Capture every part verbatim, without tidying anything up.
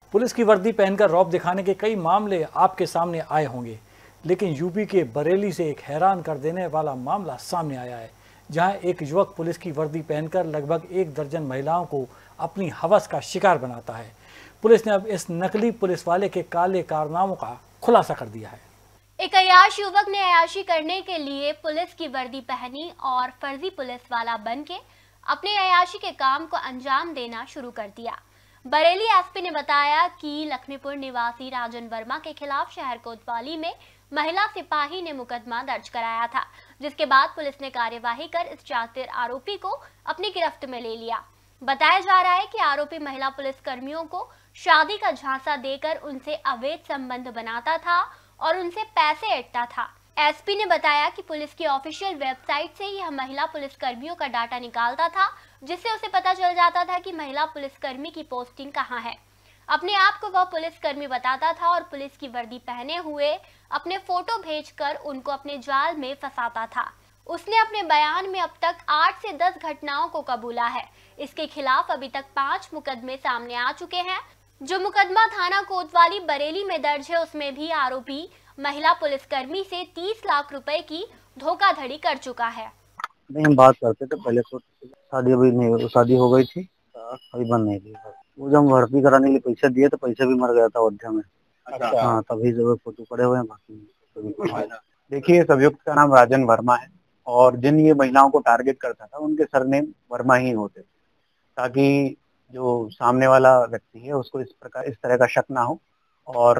Police की वर्दी पहनकर रौब दिखाने के कई मामले आपके सामने आए होंगे, लेकिन यूपी के बरेली से एक हैरान कर देने वाला मामला सामने आया है, जहां एक युवक पुलिस की वर्दी पहनकर लगभग एक दर्जन महिलाओं को अपनी हवस का शिकार बनाता है। पुलिस ने अब इस नकली पुलिस वाले के काले कारनामों का खुलासा कर दिया है। एक अय्याश युवक ने अय्याशी करने के लिए पुलिस की वर्दी पहनी और फर्जी पुलिस वाला बनके अपने अय्याशी के काम को अंजाम देना शुरू कर दिया। बरेली एसपी ने बताया कि लखीमपुर निवासी राजन वर्मा के खिलाफ शहर कोतवाली में महिला सिपाही ने मुकदमा दर्ज कराया था, जिसके बाद पुलिस ने कार्यवाही कर इस शातिर आरोपी को अपनी गिरफ्त में ले लिया। बताया जा रहा है कि आरोपी महिला पुलिस कर्मियों को शादी का झांसा देकर उनसे अवैध संबंध बनाता था और उनसे पैसे ऐंठता था। एसपी ने बताया कि पुलिस की ऑफिशियल वेबसाइट से यह महिला पुलिस कर्मियों का डाटा निकालता था, जिससे उसे पता चल जाता था कि महिला पुलिसकर्मी की पोस्टिंग कहां है। अपने आप को वह पुलिसकर्मी बताता था और पुलिस की वर्दी पहने हुए अपने फोटो भेजकर उनको अपने जाल में फंसाता था। उसने अपने बयान में अब तक आठ से दस घटनाओं को कबूला है। इसके खिलाफ अभी तक पांच मुकदमे सामने आ चुके हैं। जो मुकदमा थाना कोतवाली बरेली में दर्ज है, उसमें भी आरोपी महिला पुलिसकर्मी से तीस लाख रुपए की धोखाधड़ी कर चुका है। नहीं, हम बात करते थे पहले तो शादी अभी नहीं हुई, शादी हो गई थी, अभी बंद नहीं थी। वो जब भर्ती कराने के लिए पैसे दिए तो पैसे भी मर गया था अयोध्या में। अच्छा। हाँ, तभी जो फोटो पड़े हुए हैं बाकी। देखिए, इस अभियुक्त का नाम राजन वर्मा है और जिन ये महिलाओं को टारगेट करता था उनके सरनेम वर्मा ही होते, ताकि जो सामने वाला व्यक्ति है उसको इस प्रकार इस तरह का शक ना हो। और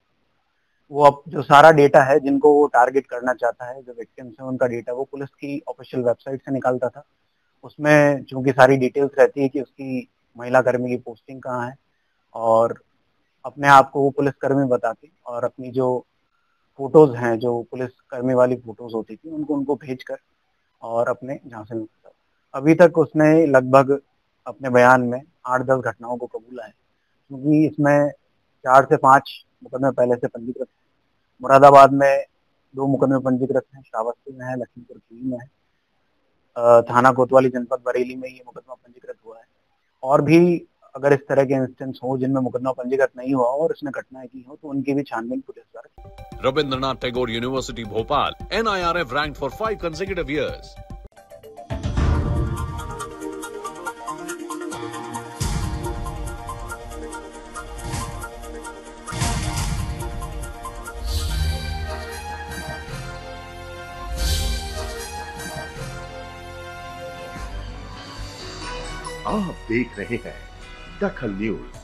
वो अब जो सारा डेटा है जिनको वो टारगेट करना चाहता है, जो विक्टिम्स हैं, उनका डेटा वो पुलिस की ऑफिशियल वेबसाइट से निकालता था। उसमें चूंकि सारी डिटेल्स रहती है कि उसकी महिला कर्मी की पोस्टिंग कहाँ है, और अपने आप को वो पुलिस कर्मी बता के और अपनी जो फोटोज हैं, जो पुलिस कर्मी वाली फोटोज होती थी, उनको उनको भेज कर और अपने झांसे में फंसा। अभी तक उसने लगभग अपने बयान में आठ दस घटनाओं को कबूला है, क्योंकि इसमें चार से पांच मुकदमे पहले से पंजीकृत हैं। मुरादाबाद में दो मुकदमे पंजीकृत हैं, श्रावस्ती में है, लखीमपुर खीरी में है, थाना कोतवाली जनपद बरेली में ये मुकदमा पंजीकृत हुआ है। और भी अगर इस तरह के इंस्टेंस हो जिनमें मुकदमा पंजीकृत नहीं हुआ और इसने घटनाएं की हो, तो उनकी भी छानबीन पुलिस द्वारा। Rabindranath Tagore university Bhopal, N I R F ranked for five consecutive years. आप देख रहे हैं दखल न्यूज।